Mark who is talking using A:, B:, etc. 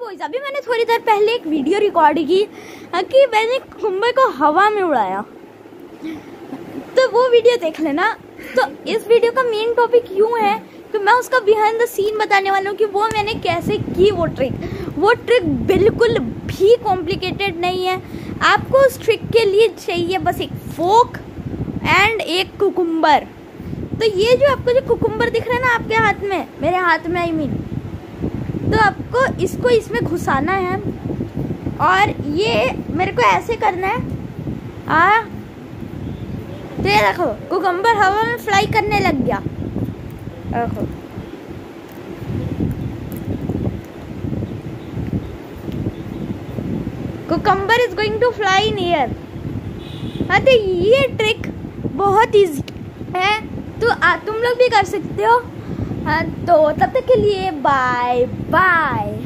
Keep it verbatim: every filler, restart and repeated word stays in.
A: Boys, अभी मैंने थोड़ी देर पहले एक वीडियो रिकॉर्ड की कि मैंने कुकुम्बर को हवा में उड़ाया, तो वो वीडियो देख लेना। तो इस वीडियो का मेन टॉपिक यूँ है कि मैं उसका बिहाइंड द सीन बताने वाला हूँ कि वो मैंने कैसे की वो ट्रिक। वो ट्रिक बिल्कुल भी कॉम्प्लिकेटेड नहीं है। आपको उस ट्रिक के लिए चाहिए बस एक फोक एंड एक कुकुम्बर। तो ये जो आपको जो कुकुम्बर दिख रहा है ना आपके हाथ में, मेरे हाथ में आई मीन, तो आपको इसको इसमें घुसाना है और ये मेरे को ऐसे करना है। आ तो ये देखो कुकुम्बर हवा में फ्लाई करने लग गया। देखो cucumber is going to fly in air. हाँ, तो ये ट्रिक बहुत इजी है, तो आ, तुम लोग भी कर सकते हो। हाँ, तो तब तक के लिए बाय बाय।